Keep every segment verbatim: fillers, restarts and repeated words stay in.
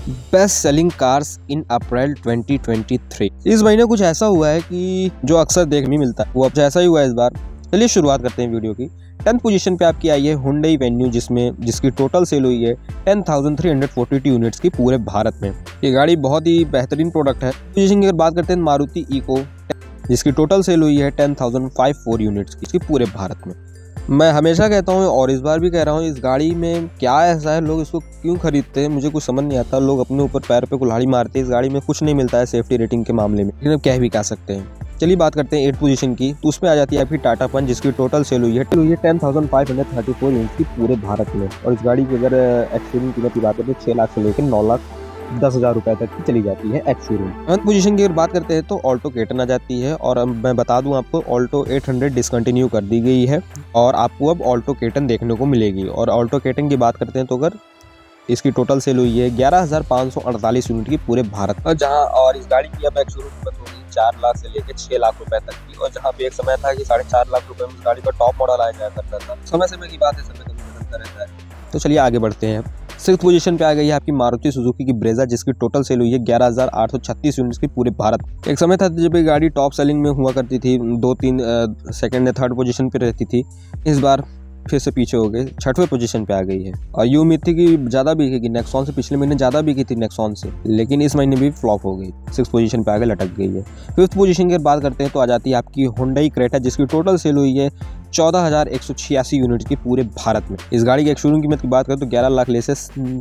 Best selling cars in April twenty twenty three. इस महीने कुछ ऐसा हुआ है कि जो अक्सर देखने मिलता है, वो अब ऐसा ही हुआ है इस बार। चलिए शुरुआत करते हैं वीडियो की। टेंथ पोजीशन पे आपकी आई है हुंडई वेन्यू, जिसमें जिसकी टोटल सेल हुई है ten thousand three hundred forty two units की पूरे भारत में। ये गाड़ी बहुत ही बेहतरीन प्रोडक्ट है। पोजीशन की अगर बात करते हैं मारुति इको, जिसकी टोटल सेल हुई है ten thousand five four units की पूरे भारत में। मैं हमेशा कहता हूँ और इस बार भी कह रहा हूँ, इस गाड़ी में क्या ऐसा है, लोग इसको क्यों खरीदते हैं मुझे कुछ समझ नहीं आता। लोग अपने ऊपर पैर पे कुल्हाड़ी मारते हैं। इस गाड़ी में कुछ नहीं मिलता है सेफ्टी रेटिंग के मामले में, लेकिन अब क्या भी कह सकते हैं। चलिए बात करते हैं एट पोजीशन की, तो उसमें आ जाती है आपकी टाटा पंच, जिसकी टोटल सेल हुई है हुई है ten thousand five hundred thirty four unit की पूरे भारत में। और इस गाड़ी की अगर एक्सशोरूम कीमत की बात करें तो छः लाख से लेकर नौ लाख दस हज़ार रुपये तक की चली जाती है एक्सशोरूम। सेवंथ पोजीशन की अगर बात करते हैं तो ऑल्टो के टेन आ जाती है। और अब मैं बता दूं आपको, ऑल्टो एट हंड्रेड डिसकंटिन्यू कर दी गई है और आपको अब ऑल्टो के टेन देखने को मिलेगी। और ऑल्टो के टेन की बात करते हैं तो अगर इसकी टोटल सेल हुई है ग्यारह हज़ार पाँच सौ अड़तालीस यूनिट की पूरे भारत में, जहां और इस गाड़ी की अब एक्सशोरूम कीमत होगी चार लाख से लेकर छः लाख रुपए तक की। और जहां पे एक समय था कि साढ़े चार लाख रुपए में इस गाड़ी का टॉप मॉडल आया जाया करता था। समय समय की बात है, समय कभी बदलता रहता है। तो चलिए आगे बढ़ते हैं। सिक्स पोजीशन पे आ गई है आपकी मारुति सुजुकी की ब्रेजा, जिसकी टोटल सेल हुई है ग्यारह हज़ार आठ सौ छत्तीस यूनिट्स की पूरे भारत। एक समय था जब ये गाड़ी टॉप सेलिंग में हुआ करती थी, दो तीन सेकंड या थर्ड पोजीशन पे रहती थी। इस बार फिर से पीछे हो गए, छठवें पोजीशन पे आ गई है। और ये उम्मीद थी कि ज़्यादा बिकेगी, नेक्सॉन से पिछले महीने ज़्यादा बिकी थी नेक्सॉन से, लेकिन इस महीने भी फ्लॉप हो गई, सिक्स पोजीशन पे आगे लटक गई है। फिफ्थ पोजीशन की बात करते हैं तो आ जाती है आपकी हुंडई क्रेटा, जिसकी टोटल सेल हुई है चौदह हज़ार एक सौ छियासी यूनिट की पूरे भारत में। इस गाड़ी की एक्सशोरूम कीमत की बात करें तो ग्यारह लाख ले से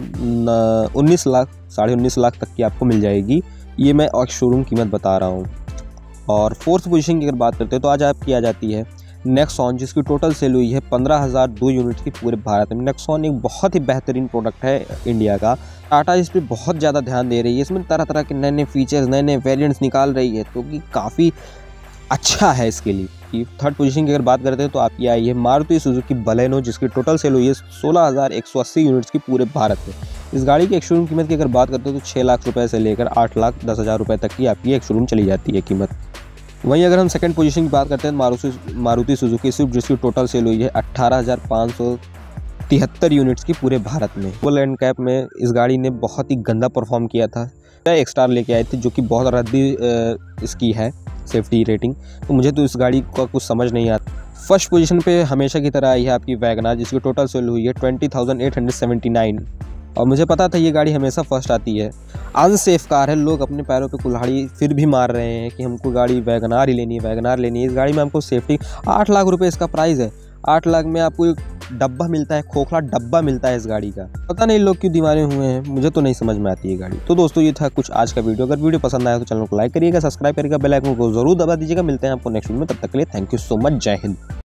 उन्नीस लाख साढ़े उन्नीस लाख तक की आपको मिल जाएगी। ये मैं एक्सशोरूम कीमत बता रहा हूँ। और फोर्थ पोजीशन की अगर बात करते हैं तो आज आपकी आ जाती है नेक्सॉन, जिसकी टोटल सेल हुई है पंद्रह हज़ार दो यूनिट की पूरे भारत में। नेक्सॉन एक बहुत ही बेहतरीन प्रोडक्ट है इंडिया का। टाटा इस पर बहुत ज़्यादा ध्यान दे रही है, इसमें तरह तरह के नए नए फीचर्स, नए नए वेरिएंट्स निकाल रही है, तो कि काफ़ी अच्छा है इसके लिए। कि थर्ड पोजीशन की अगर बात करते हैं तो आपकी आई है मारुति सुजुकी बलेनो, जिसकी टोटल सेल हुई है सोलह हज़ार एक सौ अस्सी यूनिट्स की पूरे भारत में। इस गाड़ी की एक्सशोरूम कीमत की अगर बात करते हैं तो छः लाख रुपए से लेकर आठ लाख दस हज़ार रुपये तक की आपकी एक्सशोरूम चली जाती है कीमत। वहीं अगर हम सेकंड पोजीशन की बात करते हैं मारुति मारुति सुजुकी स्विफ्ट, जिसकी टोटल सेल हुई है अट्ठारह हज़ार पाँच सौ तिहत्तर यूनिट्स की पूरे भारत में। फुल एंड कैप में इस गाड़ी ने बहुत ही गंदा परफॉर्म किया था। एक स्टार लेके आई थी, जो कि बहुत रद्दी इसकी है सेफ्टी रेटिंग, तो मुझे तो इस गाड़ी का कुछ समझ नहीं आता। फर्स्ट पोजीशन पे हमेशा की तरह आई है आपकी वैगनार, जिसकी टोटल सेल हुई है twenty thousand eight hundred seventy nine. और मुझे पता था ये गाड़ी हमेशा फर्स्ट आती है। अनसेफ कार है, लोग अपने पैरों पे कुल्हाड़ी फिर भी मार रहे हैं कि हमको गाड़ी वैगनार ही लेनी है, वैगनार लेनी है। इस गाड़ी में हमको सेफ्टी, आठ लाख रुपए इसका प्राइस है। आठ लाख में आपको एक डब्बा मिलता है, खोखला डब्बा मिलता है इस गाड़ी का। पता नहीं लोग क्यों दीवाने हुए हैं, मुझे तो नहीं समझ में आती है गाड़ी। तो दोस्तों ये था कुछ आज का वीडियो। अगर वीडियो पसंद आया तो चैनल को लाइक करिएगा, सब्सक्राइब करिएगा, बेल आइकन को जरूर दबा दीजिएगा। मिलते हैं आपको नेक्स्ट वीडियो में, तब तक के लिए थैंक यू सो मच, जय हिंद।